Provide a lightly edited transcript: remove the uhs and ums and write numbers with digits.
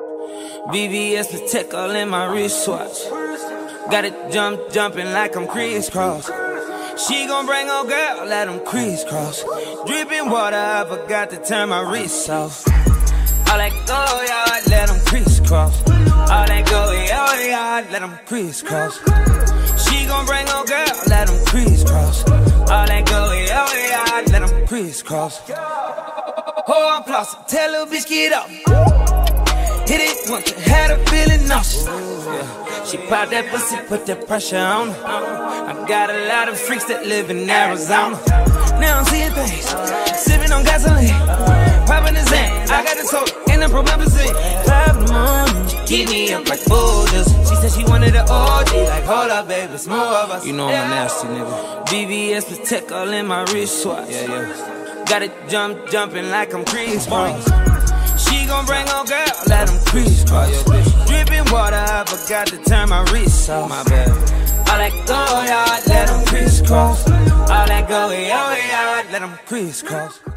VVS Protect all in my wristwatch. Got it jumping like I'm crisscross. She gon' bring her girl, let them crisscross. Dripping water, I forgot to turn my wrist off. All that go yard, let them crisscross. All that go yard, let them crisscross. She gon' bring her girl, let them crisscross. All that go yard, let them crisscross. Oh, I'm flossing, tell little bitch get up. Hit it once, had her feeling nauseous. Yeah. She popped that pussy, put that pressure on her. I got a lot of freaks that live in Arizona. Now I'm seeing things, sipping on gasoline, popping the Zan. I got the soda in the promethazine. 5 in the morning, she keep me up like boulders. She said she wanted an OG, like hold up, baby, it's more of us. You know I'm a nasty nigga. VVS Protect all in my wristwatch. Yeah. Got it jumping like I'm crisscross. She gon' bring her girl, let them crisscross. Dripping water, I forgot to turn my wrist off. My bad. All that go yard, let them crisscross. All that go yard, let them crisscross.